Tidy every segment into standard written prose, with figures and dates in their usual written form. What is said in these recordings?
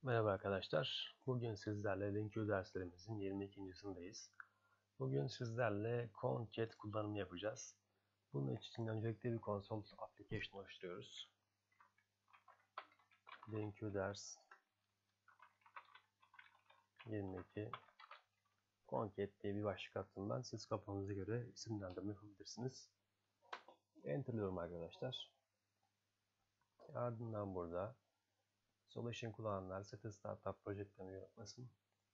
Merhaba arkadaşlar. Bugün sizlerle LinQ derslerimizin 22.sindeyiz. Bugün sizlerle Concat kullanımı yapacağız. Bunun için öncelikle bir konsol application oluşturuyoruz. LinQ ders 22 Concat diye bir başlık attım ben. Siz kafanıza göre isimlendirme yapabilirsiniz. Enter'lıyorum arkadaşlar. Ardından burada Solution kullananlar sakın startup projektlerini yapmasın.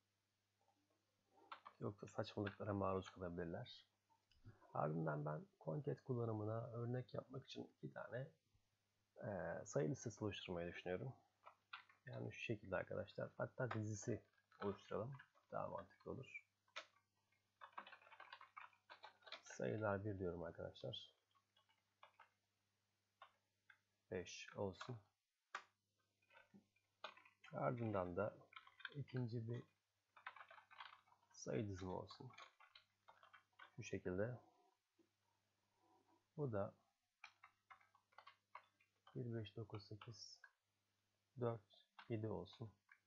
Yoksa saçmalıklara maruz kalabilirler. Ardından ben Concat kullanımına örnek yapmak için iki tane sayı listesi oluşturmayı düşünüyorum. Yani şu şekilde arkadaşlar. Hatta dizisi oluşturalım. Daha mantıklı olur. Sayılar 1 diyorum arkadaşlar. 5 olsun. Ardından da ikinci bir sayı dizimi olsun. Şu şekilde. Bu da 1, 5, 9, 8, 4, 7 olsun.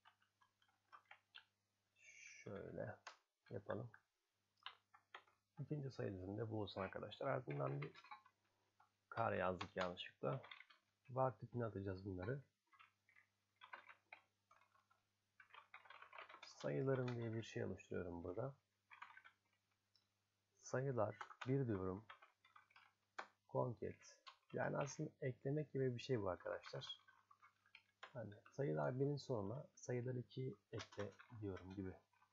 Şöyle yapalım. İkinci sayı dizimde bu olsun arkadaşlar. Ardından bir kare yazdık yanlışlıkla. Var tipine atacağız bunları. Sayılarım diye bir şey oluşturuyorum burada. Sayılar 1 diyorum. Concat. Yani aslında eklemek gibi bir şey bu arkadaşlar. Hani sayılar 1'in sonuna sayılar 2 ekle diyorum gibi.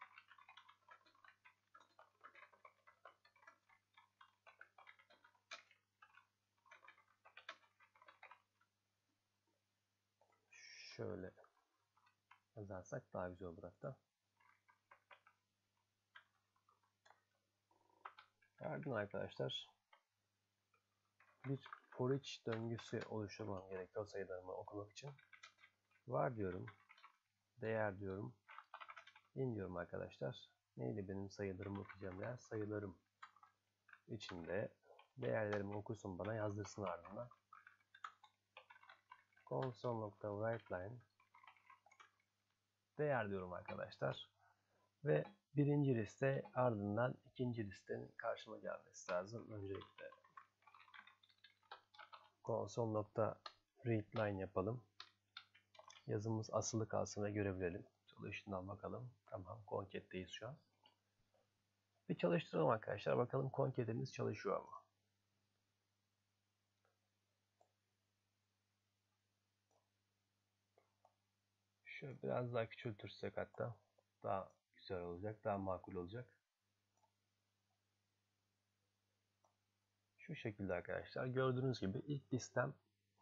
Şöyle yazarsak daha güzel olur hatta. Ardından arkadaşlar bir for each döngüsü oluşturmam gerekiyor sayılarımı okumak için. Var diyorum. Değer diyorum. In diyorum arkadaşlar. Neydi benim sayılarımı okuyacağım yer? Sayılarım içinde değerlerimi okusun, bana yazdırsın ardından. Console.writeLine değer diyorum arkadaşlar. Ve birinci liste ardından ikinci listenin karşıma gelmesi lazım. Öncelikle console.readline yapalım. Yazımız asılı kalsın ve görebilelim. Çalışından bakalım. Tamam, Concat'teyiz şu an. Bir çalıştıralım arkadaşlar. Bakalım Concat'imiz çalışıyor mu? Şöyle biraz daha küçültürsek hatta daha güzel olacak, daha makul olacak. Şu şekilde arkadaşlar. Gördüğünüz gibi ilk listem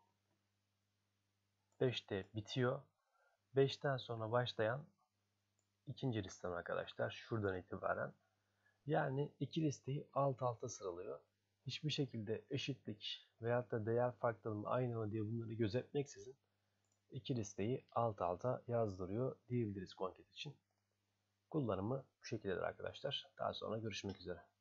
5'te bitiyor. 5'ten sonra başlayan ikinci listem arkadaşlar. Şuradan itibaren. Yani iki listeyi alt alta sıralıyor. Hiçbir şekilde eşitlik veyahut da değer farklılığı aynı mı diye bunları gözetmeksizin iki listeyi alt alta yazdırıyor diyebiliriz Concat için. Kullanımı bu şekildedir arkadaşlar. Daha sonra görüşmek üzere.